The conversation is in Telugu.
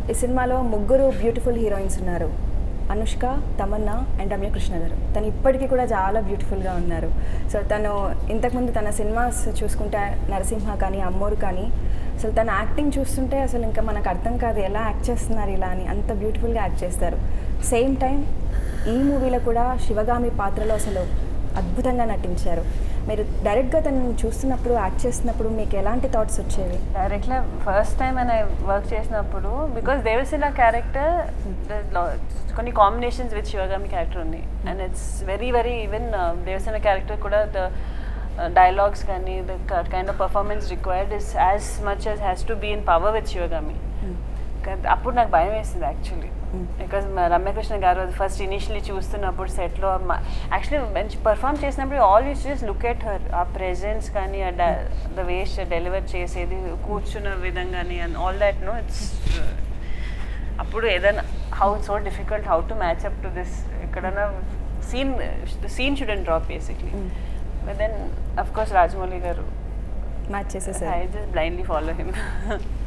ఈ సినిమాలో ముగ్గురు బ్యూటిఫుల్ హీరోయిన్స్ ఉన్నారు, అనుష్క, తమన్నా అండ్ రమ్య కృష్ణ గారు. తను ఇప్పటికీ కూడా చాలా బ్యూటిఫుల్గా ఉన్నారు. సో తను ఇంతకుముందు తన సినిమాస్ చూసుకుంటే నరసింహ కానీ అమ్మోరు కానీ అసలు తన యాక్టింగ్ చూస్తుంటే అసలు ఇంకా మనకు అర్థం కాదు ఎలా యాక్ట్ చేస్తున్నారు ఇలా అని, అంత బ్యూటిఫుల్గా యాక్ట్ చేస్తారు. సేమ్ టైం ఈ మూవీలో కూడా శివగామి పాత్రలో అసలు అద్భుతంగా నటించారు. మీరు డైరెక్ట్గా తను చూస్తున్నప్పుడు యాక్ట్ చేస్తున్నప్పుడు మీకు ఎలాంటి థాట్స్ వచ్చేవి? డైరెక్ట్గా ఫస్ట్ టైం అని వర్క్ చేసినప్పుడు బికాస్ దేవసేన క్యారెక్టర్ కొన్ని కాంబినేషన్స్ విత్ శివగామి క్యారెక్టర్ ఉంది and it's very very even Devasena character కూడా ద dialogues కానీ the kind of performance required is as much as has to be in power with Sivagami. అప్పుడు నాకు భయం వేసింది యాక్చువల్లీ బికాజ్ రమ్యకృష్ణ గారు ఫస్ట్ ఇనిషియలీ చూస్తున్నప్పుడు సెట్లో యాక్చువల్లీ మంచి పర్ఫామ్ చేసినప్పుడు always just look at her, ఆ ప్రెజెన్స్ కానీ ద వేస్ డెలివర్ చేసేది, కూర్చున్న విధంగాని and all that no it's అప్పుడు ఏదైనా how so difficult how to match up to this, ఎక్కడైనా scene shouldn't drop basically. But then of course Rajamouli garu match చేసేసారు. I just blindly follow him.